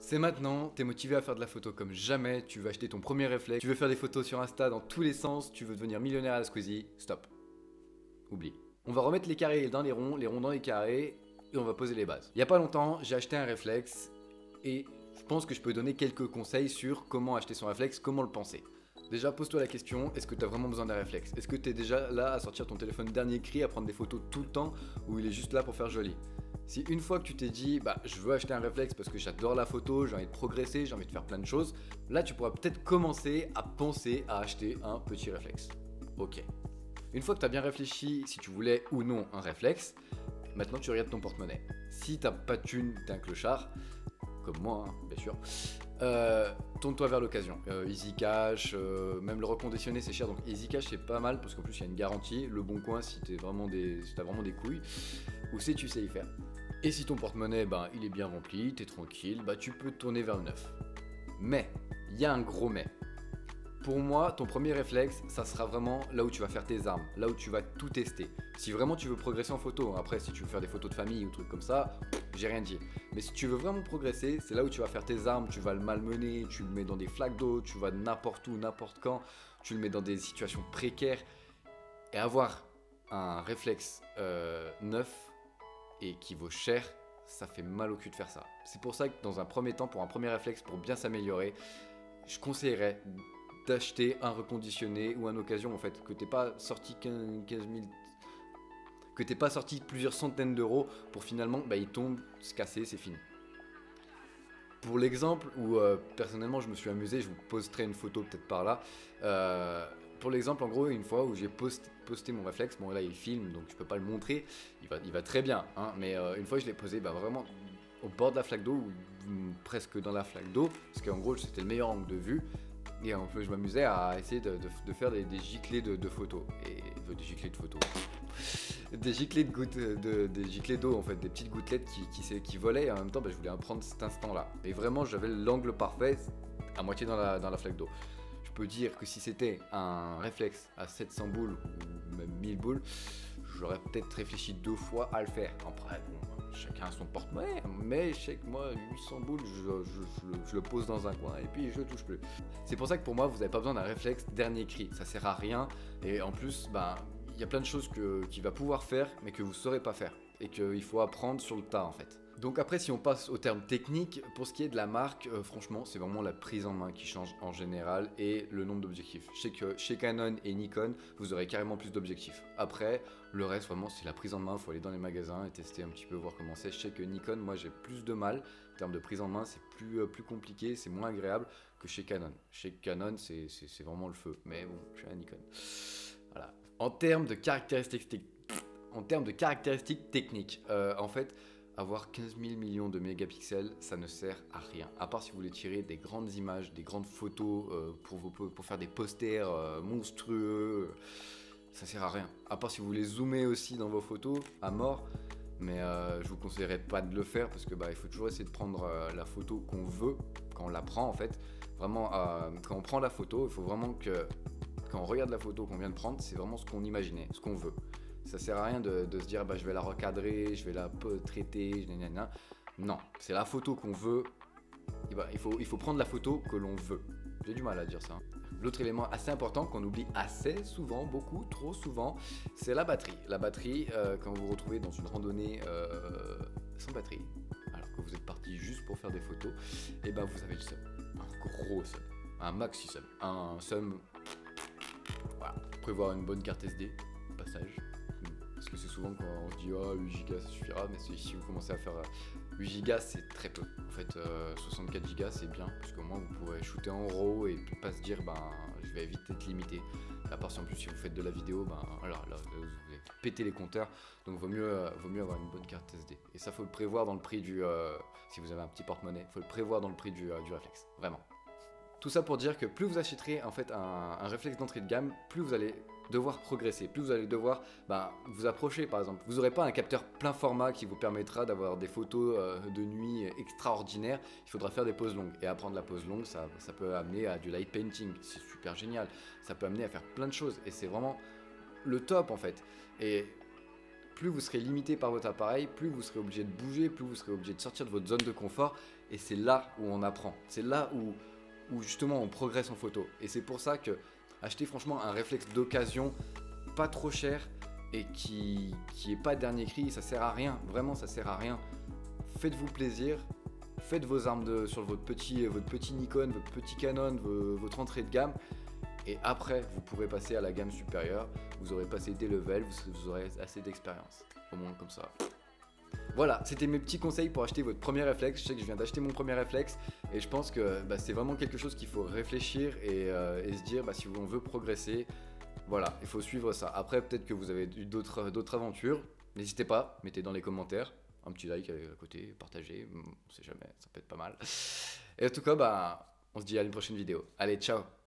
C'est maintenant, t'es motivé à faire de la photo comme jamais, tu veux acheter ton premier réflexe, tu veux faire des photos sur Insta dans tous les sens, tu veux devenir millionnaire à la Squeezie, stop. Oublie. On va remettre les carrés dans les ronds dans les carrés, et on va poser les bases. Il y a pas longtemps, j'ai acheté un réflexe, et je pense que je peux donner quelques conseils sur comment acheter son réflexe, comment le penser. Déjà, pose-toi la question, est-ce que tu as vraiment besoin d'un réflexe? Est-ce que tu es déjà là à sortir ton téléphone dernier cri, à prendre des photos tout le temps, ou il est juste là pour faire joli? Si une fois que tu t'es dit, bah je veux acheter un réflexe parce que j'adore la photo, j'ai envie de progresser, j'ai envie de faire plein de choses, là tu pourras peut-être commencer à penser à acheter un petit réflexe. Ok. Une fois que tu as bien réfléchi si tu voulais ou non un réflexe, maintenant tu regardes ton porte-monnaie. Si t'as pas de thune, t'es un clochard, comme moi hein, bien sûr, tourne-toi vers l'occasion. Easy Cash, même le reconditionné c'est cher, donc Easy Cash c'est pas mal parce qu'en plus il y a une garantie. Le Bon Coin si t'as vraiment des couilles, ou si tu sais y faire. Et si ton porte-monnaie il est bien rempli, t'es tranquille, tu peux te tourner vers le neuf. Mais, il y a un gros mais. Pour moi, ton premier réflexe, ça sera vraiment là où tu vas faire tes armes, là où tu vas tout tester. Si vraiment tu veux progresser en photo, après si tu veux faire des photos de famille ou trucs comme ça, j'ai rien dit. Mais si tu veux vraiment progresser, c'est là où tu vas faire tes armes, tu vas le malmener, tu le mets dans des flaques d'eau, tu vas n'importe où, n'importe quand, tu le mets dans des situations précaires. Et avoir un réflexe neuf et qui vaut cher, ça fait mal au cul de faire ça. C'est pour ça que dans un premier temps, pour un premier réflexe, pour bien s'améliorer, je conseillerais d'acheter un reconditionné ou un occasion en fait, que t'es pas sorti 15 000, que t'es pas sorti plusieurs centaines d'euros pour finalement il tombe, se casser, c'est fini. Pour l'exemple où personnellement je me suis amusé, je vous posterai une photo peut-être par là. Pour l'exemple en gros une fois où j'ai posté mon réflexe, bon là il filme donc je peux pas le montrer, il va très bien hein, mais une fois je l'ai posé vraiment au bord de la flaque d'eau ou presque dans la flaque d'eau parce qu'en gros c'était le meilleur angle de vue. Et en fait, je m'amusais à essayer de faire des giclées de photos. Et des giclées de photos. Des giclées de gouttes, des giclées d'eau en fait, des petites gouttelettes qui volaient et en même temps je voulais en prendre cet instant-là. Et vraiment j'avais l'angle parfait à moitié dans la flaque d'eau. Je peux dire que si c'était un réflexe à 700 boules ou même 1000 boules, j'aurais peut-être réfléchi 2 fois à le faire. Après, bon, chacun a son porte-monnaie, mais je sais que moi, 800 boules, je le pose dans un coin et puis je le touche plus. C'est pour ça que pour moi, vous n'avez pas besoin d'un réflexe dernier cri. Ça sert à rien et en plus, il y a plein de choses qu'il va pouvoir faire, mais que vous ne saurez pas faire et qu'il faut apprendre sur le tas en fait. Donc après si on passe au terme technique, pour ce qui est de la marque, franchement c'est vraiment la prise en main qui change en général et le nombre d'objectifs. Je sais que chez Canon et Nikon, vous aurez carrément plus d'objectifs. Après, le reste vraiment c'est la prise en main, il faut aller dans les magasins et tester un petit peu, voir comment c'est. Je sais que Nikon, moi j'ai plus de mal, en termes de prise en main c'est plus compliqué, c'est moins agréable que chez Canon. Chez Canon c'est vraiment le feu, mais bon, chez un Nikon. Voilà. En termes de caractéristiques techniques, en fait, avoir 15 000 millions de mégapixels, ça ne sert à rien. À part si vous voulez tirer des grandes images, des grandes photos pour faire des posters monstrueux, ça sert à rien. À part si vous voulez zoomer aussi dans vos photos à mort, mais je vous conseillerais pas de le faire parce que il faut toujours essayer de prendre la photo qu'on veut quand on la prend en fait. Vraiment, quand on prend la photo, il faut vraiment que quand on regarde la photo qu'on vient de prendre, c'est vraiment ce qu'on imaginait, ce qu'on veut. Ça sert à rien de se dire je vais la recadrer, je vais la traiter, non, c'est la photo qu'on veut. Il faut prendre la photo que l'on veut. J'ai du mal à dire ça. L'autre élément assez important qu'on oublie assez souvent, beaucoup, trop souvent, c'est la batterie. La batterie, quand vous vous retrouvez dans une randonnée sans batterie, alors que vous êtes parti juste pour faire des photos, et vous avez le seum. Un gros seum. Un maxi seum. Un seum. Voilà. Prévoir une bonne carte SD, passage. Parce que c'est souvent quand on se dit 8 Go ça suffira, mais si vous commencez à faire 8 Go c'est très peu. En fait 64 Go c'est bien, parce qu'au moins vous pourrez shooter en RAW et pas se dire je vais vite être limité. À part si en plus si vous faites de la vidéo, là vous allez péter les compteurs, donc vaut mieux avoir une bonne carte SD. Et ça faut le prévoir dans le prix du, si vous avez un petit porte-monnaie, faut le prévoir dans le prix du réflexe, vraiment. Tout ça pour dire que plus vous achèterez en fait un réflexe d'entrée de gamme, plus vous allez devoir progresser, plus vous allez devoir vous approcher par exemple. Vous n'aurez pas un capteur plein format qui vous permettra d'avoir des photos de nuit extraordinaires, il faudra faire des poses longues. Et apprendre la pose longue, ça peut amener à du light painting, c'est super génial. Ça peut amener à faire plein de choses et c'est vraiment le top en fait. Et plus vous serez limité par votre appareil, plus vous serez obligé de bouger, plus vous serez obligé de sortir de votre zone de confort. et c'est là où on apprend. C'est là où justement on progresse en photo. Et c'est pour ça que acheter franchement un réflexe d'occasion, pas trop cher et qui est pas dernier cri, ça sert à rien. Vraiment, ça sert à rien. Faites-vous plaisir. Faites vos armes sur votre petit Nikon, votre petit Canon, votre entrée de gamme. Et après, vous pourrez passer à la gamme supérieure. Vous aurez passé des levels, vous aurez assez d'expérience. Au moins comme ça. Voilà, c'était mes petits conseils pour acheter votre premier réflexe. Je sais que je viens d'acheter mon premier réflexe et je pense que c'est vraiment quelque chose qu'il faut réfléchir et se dire si on veut progresser, voilà, il faut suivre ça. Après, peut-être que vous avez eu d'autres aventures. N'hésitez pas, mettez dans les commentaires. Un petit like à côté, partagez, on sait jamais, ça peut être pas mal. Et en tout cas, on se dit à une prochaine vidéo. Allez, ciao!